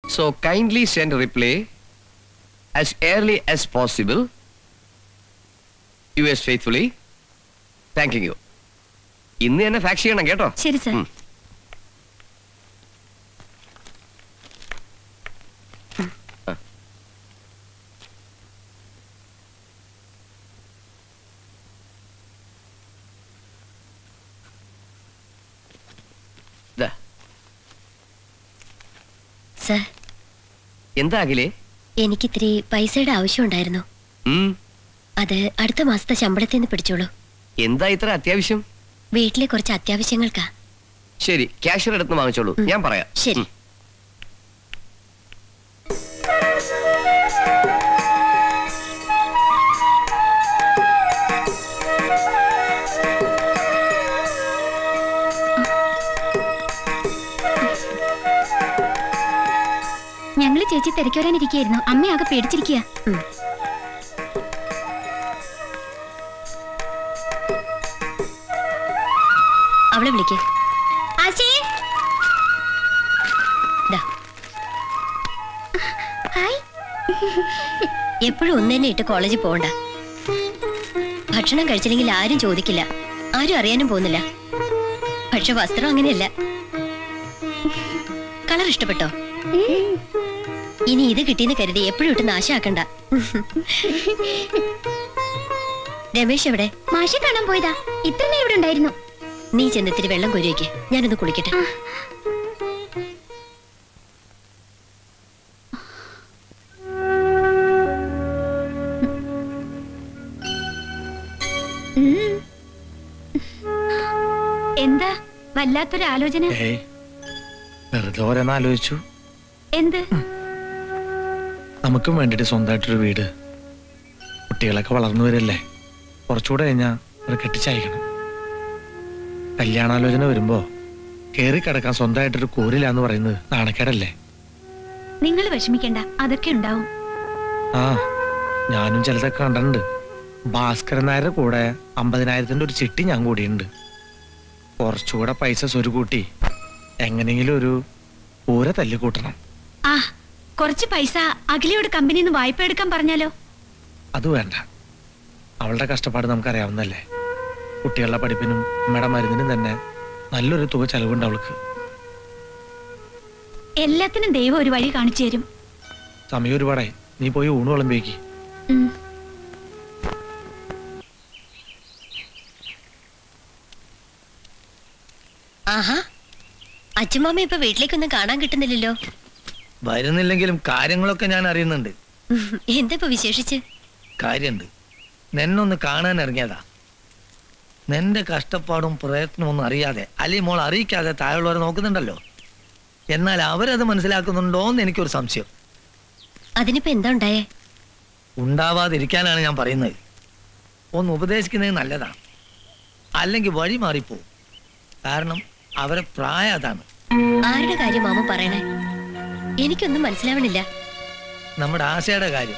So kindly send a reply as early as possible. Yours faithfully. Thanking you. ഇന്ന് തന്നെ fax ചെയ്യണം കേട്ടോ. ശരി സർ. സർ, എന്താ അഖിലേ? എനിക്കിത്തിരി പൈസയുടെ ആവശ്യമുണ്ടായിരുന്നു. അത് അടുത്ത മാസത്തെ ശമ്പളത്തിൽ നിന്ന് പിടിച്ചോളൂ. എന്താ ഇത്ര അത്യാവശ്യം? വീട്ടിലെ കുറച്ച് അത്യാവശ്യങ്ങൾക്കാ. ശരി, ക്യാഷ്യർ അടുത്ത് വാങ്ങിച്ചോളൂ, ഞാൻ പറയാം. ശരി. ഞങ്ങള് ചേച്ചി തിരക്ക് വരാനിരിക്കുകയായിരുന്നു. അമ്മയാകെ പേടിച്ചിരിക്കുക. അവളെ വിളിക്കേ. എപ്പോഴും ഒന്ന് തന്നെ ഇട്ട് കോളേജിൽ പോകണ്ട. ഭക്ഷണം കഴിച്ചില്ലെങ്കിൽ ആരും ചോദിക്കില്ല, ആരും അറിയാനും പോകുന്നില്ല. പക്ഷെ വസ്ത്രം അങ്ങനെയല്ല. കളർ ഇഷ്ടപ്പെട്ടോ? ഇനി ഇത് കിട്ടിയെന്ന് കരുതി എപ്പോഴും ഇട്ട് നാശാക്കണ്ട. രമേശ് എവിടെ? മാഷെ കാണാൻ പോയതാ. ഇത്ര നേരം ഇവിടെ ഉണ്ടായിരുന്നു. നീ ചെന്നിത്തിരി വെള്ളം കൊരുവയ്ക്ക്, ഞാനൊന്ന് കുളിക്കട്ടെ. എന്താ വല്ലാത്തൊരു ആലോചന? വെറുതെ ഓരോന്നാലോചിച്ചു. എന്ത്? നമുക്കും വേണ്ടിട്ട് സ്വന്തമായിട്ടൊരു വീട്. കുട്ടികളൊക്കെ വളർന്നു വരല്ലേ, കുറച്ചുകൂടെ കഴിഞ്ഞാ ഒരു കെട്ടിച്ചയക്കണം. കല്യാണാലോചന വരുമ്പോ കേറി കിടക്കാൻ സ്വന്തമായിട്ടൊരു കൂരില്ലാന്ന് പറയുന്നത് നാണക്കേടല്ലേ? നിങ്ങൾ വിഷമിക്കണ്ട, അതൊക്കെ ഉണ്ടാവും. ആ, ഞാനും ചിലതൊക്കെ കണ്ടിട്ടുണ്ട്. ഭാസ്കരൻ നായരുടെ കൂടെ 50,000 ഒരു ചിട്ടി ഞാൻ കൂടിയുണ്ട്. കുറച്ചുകൂടെ പൈസ സ്വരുകൂട്ടി എങ്ങനെയെങ്കിലും ഒരു പൂര തല്ലിക്കൂട്ടണം. ആ, കുറച്ച് പൈസ അഖിലയോട് കമ്പനിയിൽ നിന്ന് വായ്പ എടുക്കാൻ പറഞ്ഞാലോ? അത് വേണ്ട, അവളുടെ കഷ്ടപ്പാട് നമുക്കറിയാവുന്നല്ലേ. കുട്ടികളുടെ പഠിപ്പിനും അമ്മയുടെ മരുന്നിനും തന്നെ നല്ലൊരു തുക ചെലവുണ്ട് അവൾക്ക്. എല്ലാത്തിനും ദൈവം ഒരു വഴി കാണിച്ചു തരും. സമയം ഒരുപാടായി, നീ പോയി ഊണ് വിളമ്പിയേക്ക്. ആഹാ, അച്ഛമ്മ ഇപ്പൊ വീട്ടിലേക്കൊന്നും കാണാൻ കിട്ടുന്നില്ലല്ലോ. വരുന്നില്ലെങ്കിലും കാര്യങ്ങളൊക്കെ ഞാൻ അറിയുന്നുണ്ട്. എന്താ ഇപ്പൊ വിശേഷിച്ച്? കാര്യണ്ട്, നിന്നൊന്ന് കാണാൻ ഇറങ്ങിയതാ. നിന്റെ കഷ്ടപ്പാടും പ്രയത്നവും ഒന്നും അറിയാതെ, അല്ലെങ്കിൽ മോൾ അറിയിക്കാതെ താഴെയുള്ളവരെ നോക്കുന്നുണ്ടല്ലോ. എന്നാൽ അവരത് മനസ്സിലാക്കുന്നുണ്ടോന്ന് എനിക്കൊരു സംശയം. അതിനിപ്പോ എന്താ ഉണ്ടായേ? ഉണ്ടാവാതിരിക്കാനാണ് ഞാൻ പറയുന്നത്. ഒന്ന് ഉപദേശിക്കുന്നത് നല്ലതാണ്, അല്ലെങ്കിൽ വഴി മാറിപ്പോവും. കാരണം അവരെ പ്രായം അതാണ്. ആരുടെ കാര്യം മാമ പറയണേ? എനിക്കൊന്നും മനസ്സിലാവണില്ല. നമ്മുടെ ആശയുടെ കാര്യം.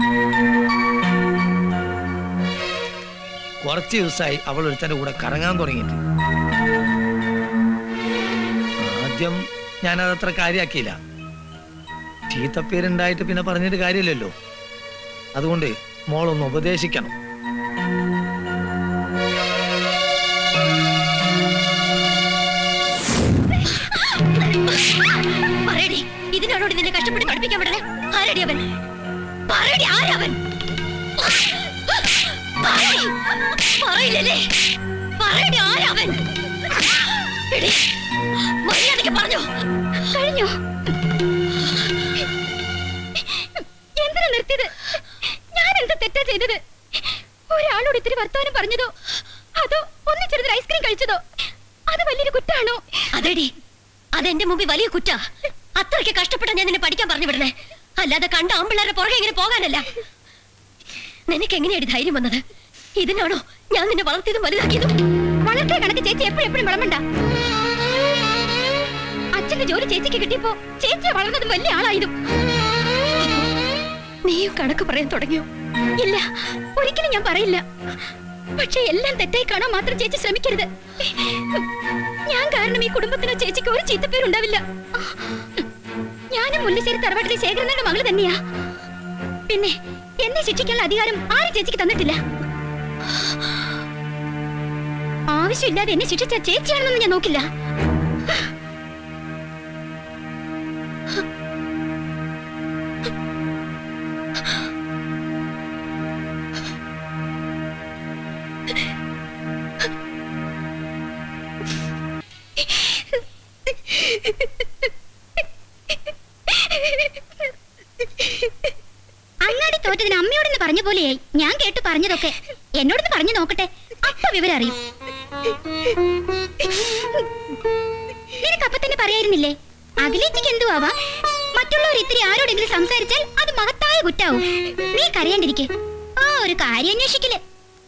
കുറച്ച് ദിവസമായി അവൾ ഒരുത്തന്റെ കൂടെ കറങ്ങാൻ തുടങ്ങിയിട്ട്. ആദ്യം ഞാനതത്ര കാര്യമാക്കിയില്ല. ചീത്തപ്പേരുണ്ടായിട്ട് പിന്നെ പറഞ്ഞിട്ട് കാര്യമില്ലല്ലോ. അതുകൊണ്ട് മോളൊന്ന് ഉപദേശിക്കണം. ഇതിനാണോ നിന്നെ കഷ്ടപ്പെട്ട് പഠിപ്പിക്കാൻ വിടണേ? ആരടി അവൻ? പറയടി, ആരവൻ? പറയില്ലല്ലേ? പറയടി, ആരവൻ? മര്യാദയ്ക്ക് പറഞ്ഞോ? കഴിഞ്ഞോ? എന്തിനാ നിർത്തിയത്? ഞാൻ എന്താ തെറ്റാ ചെയ്തത്? ഒരാളോട് ഇത്തിരി വർത്തമാനം പറഞ്ഞതോ അതോ ഒന്നിച്ചെടുത്ത് ഐസ്ക്രീം കഴിച്ചതോ അത് വലിയൊരു കുറ്റാണോ? അതെടി, അതെന്റെ മുമ്പിൽ വലിയ കുറ്റാ. അത്രയ്ക്ക് കഷ്ടപ്പെട്ടാ ഞാൻ നിന്നെ പഠിക്കാൻ പറഞ്ഞു വിടണേ, അല്ലാതെ കണ്ട ആമ്പിള്ളേരെ പുറകെ ഇങ്ങനെ പോകാനല്ല. നിനക്ക് എങ്ങനെയാണ് ധൈര്യം വന്നത്? ഇതിനാണോ ഞാൻ നിന്നെ വളർത്തിയതും വലുതാക്കിയതും? വളർത്തിയ കണക്ക് ചേച്ചി എപ്പോഴും വിളമ്പണ്ട. അച്ഛന്റെ ജോലി ചേച്ചിക്ക് കിട്ടിയപ്പോ ചേച്ചി വളർന്നതും വലിയ ആളായതും. നീയും കണക്ക് പറയാൻ തുടങ്ങിയോ? ഇല്ല, ഒരിക്കലും ഞാൻ പറയില്ല. പക്ഷെ എല്ലാം തെറ്റായി കാണാൻ മാത്രം ചേച്ചി ശ്രമിക്കരുത്. ഞാൻ കാരണം ഈ കുടുംബത്തിനോ ചേച്ചിക്ക് ഒരു ചീത്തപ്പേരുണ്ടാവില്ല. ഞാനും മുല്ലശ്ശേരി തറവാട്ടിലെ ശേഖരനയുടെ മകള് തന്നെയാ. പിന്നെ എന്നെ ശിക്ഷിക്കാനുള്ള അധികാരം ആരും ചേച്ചിക്ക് തന്നിട്ടില്ല. ആവശ്യമില്ലാതെ എന്നെ ശിക്ഷിച്ച ചേച്ചിയാണെന്നൊന്നും ഞാൻ നോക്കില്ല. അങ്ങാടി തോറ്റതിന് അമ്മയോടൊന്ന് പറഞ്ഞ പോലെയായി. ഞാൻ കേട്ടു പറഞ്ഞതൊക്കെ. എന്നോടൊന്ന് പറഞ്ഞു നോക്കട്ടെ, അപ്പൊ വിവരം അറിയും. നിനക്ക് അപ്പൊ തന്നെ പറയായിരുന്നില്ലേ? അഖിലേച്ചിക്ക് എന്തു ആവാം, മറ്റുള്ളവർ ഇത്തിരി ആരോടെങ്കിലും സംസാരിച്ചാൽ അത് മഹത്തായ കുറ്റാവും. നീ കരയാണ്ടിരിക്കെ. ആ ഒരു കാര്യം അന്വേഷിക്കല്.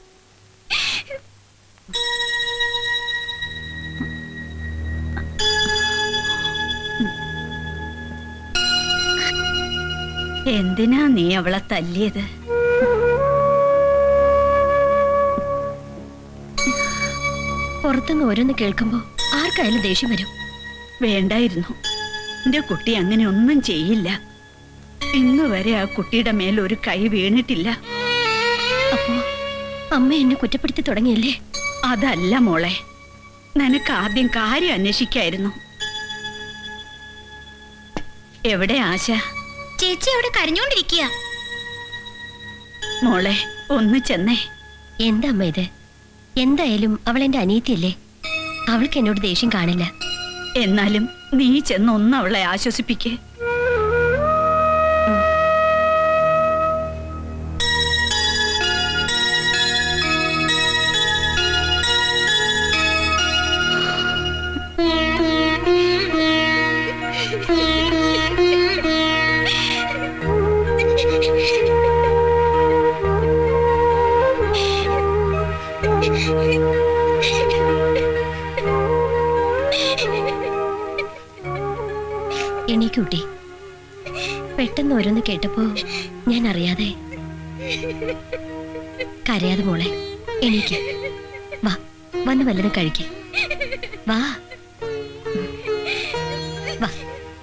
എന്തിനാ നീ അവളെ തല്ലിയത്? പുറത്തുനിന്ന് ഓരോന്ന് കേൾക്കുമ്പോ ആർക്കായാലും ദേഷ്യം വരും. വേണ്ടായിരുന്നു. എന്റെ കുട്ടി അങ്ങനെ ഒന്നും ചെയ്യില്ല. ഇന്ന് വരെ ആ കുട്ടിയുടെ മേൽ ഒരു കൈ വീണിട്ടില്ല. അപ്പോ അമ്മ എന്നെ കുറ്റപ്പെടുത്തി തുടങ്ങിയല്ലേ? അതല്ല മോളെ, നിനക്ക് ആദ്യം കാര്യം അന്വേഷിക്കായിരുന്നു. എവിടെ ആശ? ചേച്ചി അവിടെ കരഞ്ഞോണ്ടിരിക്കുക. മോളെ ഒന്ന് ചെന്നേ. എന്താ അമ്മ ഇത്? എന്തായാലും അവൾ എന്റെ അനിയത്തിയല്ലേ, അവൾക്ക് എന്നോട് ദേഷ്യം കാണില്ല. എന്നാലും നീ ചെന്ന് ഒന്ന് അവളെ ആശ്വസിപ്പിക്കേ. എണീക്കൂട്ടി. പെട്ടെന്ന് ഓരോന്ന് കേട്ടപ്പോ ഞാൻ അറിയാതെ. കരയാതെ മോളെ, എണീക്ക്. വാ, വന്ന് വല്ലതും കഴിക്ക. വാ വാ.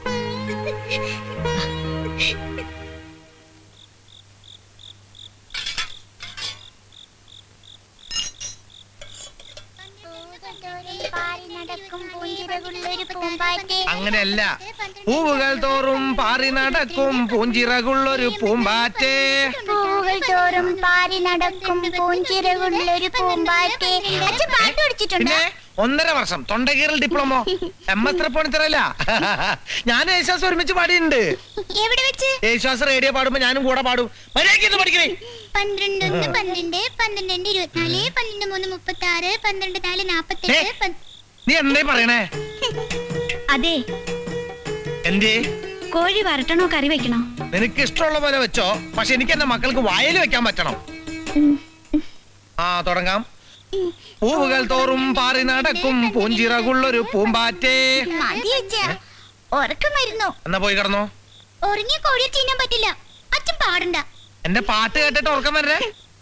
അങ്ങനെയല്ല, പൂവുകൾ തോറും പാറി നടക്കും പൂഞ്ചിറകുള്ളൊരു പൂമ്പാറ്റേ. പൂവുകൾ തോറും പാറി നടക്കും പൂഞ്ചിറകുള്ളൊരു പൂമ്പാറ്റേ. അച്ഛൻ പാട്ട് പഠിച്ചിട്ടുണ്ട്. പിന്നെ 1.5 വർഷം തൊണ്ടകീറൽ ഡിപ്ലോമോ. MS തൃപ്പൂണിത്തറല്ല. ഞാൻ യേശുദാസ് ഒരുമിച്ച് പാടിയിട്ടുണ്ട്. എവിടെ വെച്ച്? യേശുദാസ് റേഡിയോ പാടുമ്പോ ഞാനും കൂടെ പാടും. മര്യാദയ്ക്ക് പഠിക്കണേ. 12 1 12 12 2 24 12 3 36 12 4 48. നീ എന്തേ പറയണേ? അതെ, എന്തേ? കോഴി വരട്ടണോ കറി വെക്കണോ? നിനക്ക് ഇഷ്ടമുള്ള പോലെ വെച്ചോ, പക്ഷെ എനിക്ക് എന്റെ മക്കൾക്ക് വായിൽ വെക്കാൻ പറ്റണം. ആ, തുടങ്ങാം. പൂവുകൾ തോറും പാറി നടക്കും പൂഞ്ചിറകുള്ളൊരു പൂമ്പാറ്റേ. ഉറക്കം വരുന്നു. എന്നാ പോയി കിടന്നോ. ഉറങ്ങിയ കോഴിയെ തിന്നാൻ പറ്റില്ല. അച്ഛൻ പാടണ്ട. എന്റെ പാട്ട് കേട്ടിട്ട് ഉറക്കം വരേ.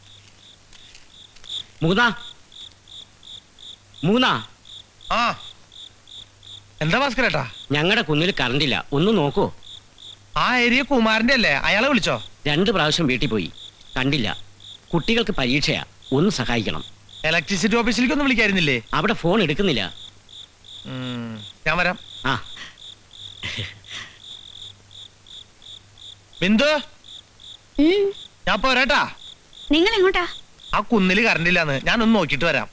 മൂന്നാ. ആ, എന്താ ഭാസ്കരേട്ടാ? ഞങ്ങളുടെ കുന്നിൽ കറണ്ടില്ല, ഒന്ന് നോക്കൂ. ആ ഏരിയ കുമാരന്റെ അല്ലേ? അയാളെ വിളിച്ചോ? 2 പ്രാവശ്യം വീട്ടിൽ പോയി, കണ്ടില്ല. കുട്ടികൾക്ക് പരീക്ഷയാ, ഒന്ന് സഹായിക്കണം. ഇലക്ട്രിസിറ്റി ഓഫീസിലേക്ക് ഒന്ന് വിളിക്കായിരുന്നില്ലേ? അവിടെ ഫോൺ എടുക്കുന്നില്ല. ഞാൻ വരാം. ആ ബിന്ദു, ഞാൻ പോരാട്ടാ. നിങ്ങൾ എങ്ങോട്ടാ? ആ കുന്നില് കറണ്ടില്ലാന്ന്, ഞാനൊന്ന് നോക്കിട്ട് വരാം.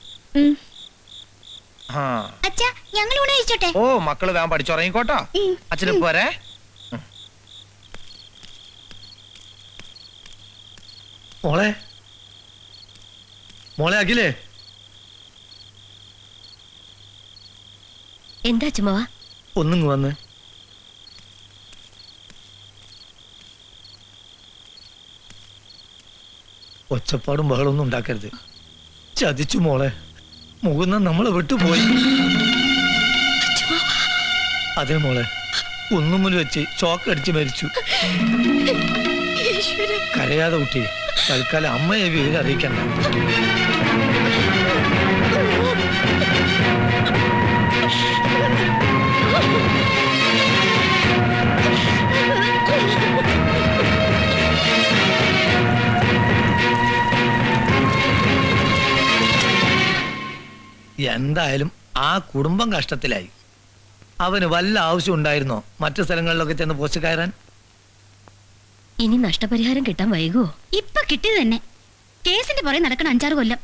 അച്ഛാ, ഞങ്ങൾ ഊണ് കഴിച്ചോട്ടെ? ഓ, മക്കള് വേഗം പഠിച്ചുറങ്ങിക്കോട്ടോ. അച്ഛന് പോരെ. മോളെ, മോളെ അഖിലേ. എന്താ ചുമവാ? ഒന്നിങ്ങ് വന്ന്. ഒച്ചപ്പാടും ബഹളൊന്നും ഉണ്ടാക്കരുത്. ചതിച്ചു മോളെ. മുകുന്ദൻ നമ്മളെ വിട്ടുപോയി. അതെ മോളെ, കുന്നുമുൽ വെച്ച് ചോക്കടിച്ച് മരിച്ചു. കരയാതെ കുട്ടി, തൽക്കാലം അമ്മയെ വിവരം അറിയിക്കണ്ട. എന്തായാലും ആ കുടുംബം കഷ്ടത്തിലായി. അവന് വല്ല ആവശ്യം ഉണ്ടായിരുന്നോ മറ്റു സ്ഥലങ്ങളിലൊക്കെ ചെന്ന് പോസ്റ്റ് കയറാൻ? ഇനി നഷ്ടപരിഹാരം കിട്ടാൻ വൈകുമോ? ഇപ്പൊ കിട്ടിയത് തന്നെ. കേസിന്റെ പുറകെ നടക്കണം 5-6 കൊല്ലം.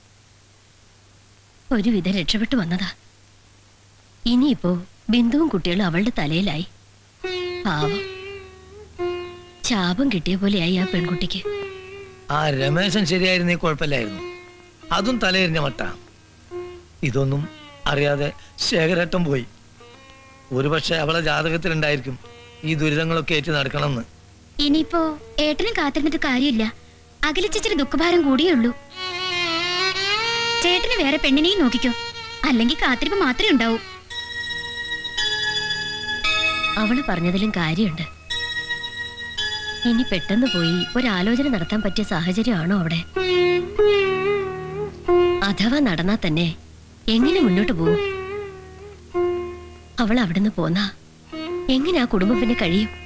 ഒരുവിധം രക്ഷപ്പെട്ടു വന്നതാ. ഇനിയിപ്പോ ബിന്ദുവും കുട്ടികളും അവളുടെ തലയിലായി. പാവം, ശാപം കിട്ടിയ പോലെയായി ആ പെൺകുട്ടിക്ക്. ആ രമേശൻ ശരിയായിരുന്നേ കുഴപ്പമില്ലായിരുന്നു. അതും തലയെറിഞ്ഞ മട്ട. ഇതൊന്നും അറിയാതെ ശേഖരേട്ടൻ പോയി. ഒരുപക്ഷെ അവളെ ജാതകത്തിലുണ്ടായിരിക്കും ഈ ദുരിതങ്ങളൊക്കെ ഏറ്റ് നടക്കണമെന്ന്. ഇനിയിപ്പോ ഏട്ടനും കാത്തിരുന്നിട്ട് കാര്യമില്ല. അകലിച്ചിരി ദുഃഖഭാരം കൂടിയേ ഉള്ളൂ. ചേട്ടന് വേറെ പെണ്ണിനെയും നോക്കിക്കോ, അല്ലെങ്കിൽ കാത്തിരിപ്പ് മാത്രമേ ഉണ്ടാവൂ. അവള് പറഞ്ഞതിലും കാര്യമുണ്ട്. ഇനി പെട്ടെന്ന് പോയി ഒരാലോചന നടത്താൻ പറ്റിയ സാഹചര്യമാണോ അവിടെ? അഥവാ നടന്നാ തന്നെ എങ്ങനെ മുന്നോട്ട് പോകും? അവൾ അവിടുന്ന് പോന്നാ എങ്ങനെ ആ കുടുംബം പിന്നെ കഴിയും?